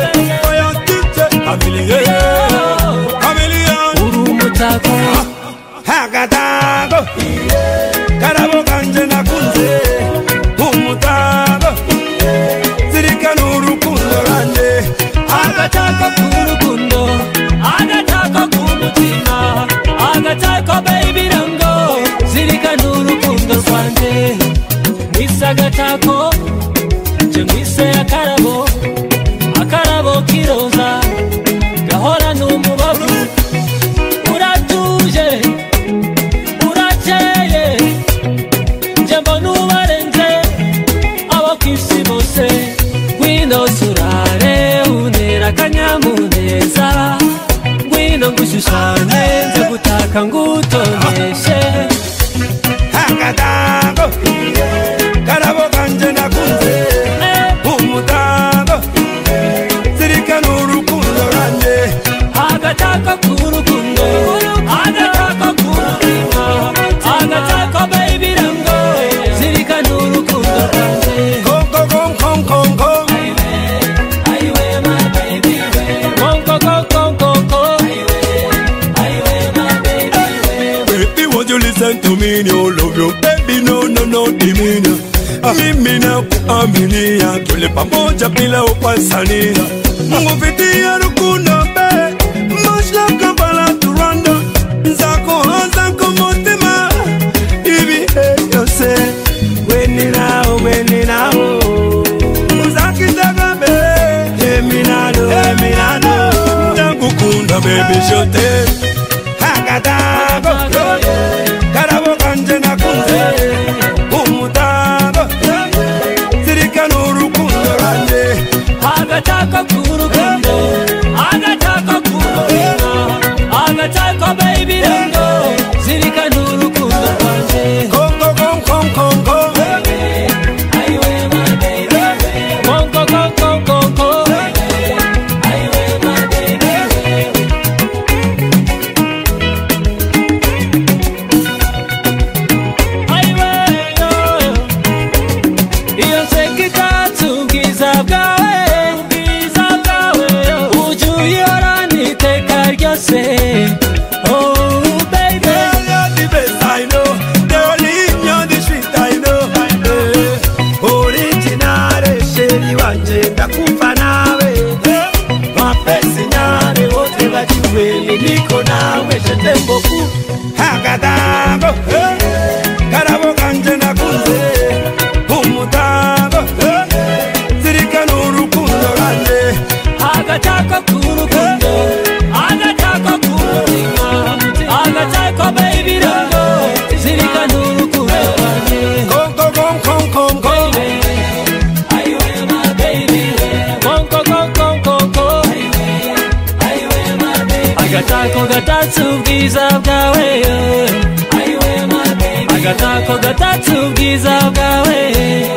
oya tite chameleon urumutako Agatago Karabo kanje nakunze umutago Zirikana urukundo ranje agatako k'urukundo agatako k'umutima agatako baby rango zirikana urukundo rwanje mwise agatako nje mwise akarabo k'iroza gahora n'umubavu uratuje urakeye nje mbona ubarenze abo kw'isi bose ngwino surare untera akanyamuneza ngwino ngushushanye nze gutaka ngutoneshe Agatago Karabo kanje nakunze umutago Zirikana urukundo ranje agatako k'urukundo agatako k'umutima agatako baby rango zirikana urukundo rwanje Kongo aiwe my baby kongo Baby, won't you listen to me? You love you, baby, no, dimina. Mimina kuaminia, tule pamoja bila upasania. Mungu vitia rukuna be, mashla kabala turanda. Nzako motima, ibi yose. Weni nao. Muzaki daga be, eminado. Nakukunda baby, shote. Agatago Karabo kanje nakunze umutago Zirikana urukundo ranje agatako k'urukundo agatako k'umutima agatako baby rango zirikana urukundo rwanje Kongo aiwe my baby kongo aiwe my baby aiwe iyo nsekitatu ubwiza bwawe ujya uyihorana iteka ryose oh baby You're the best I know. The only you're the sweet I know. Original sheri wanje ndakumva nawe. Mapesi nyane wote bajiwe niko nawe shetembo ku. Agatago Karabo kanje nakunze umutago Zirikana urukundo ranje agatako k'urukundo agatako k'umutima agatako baby rango zirikana urukundo rwanje Kongo aiwe my baby kongo aiwe my baby agatako gatatse ubwiza bwawe aiwe my baby agatako gatatse ubwiza bwawe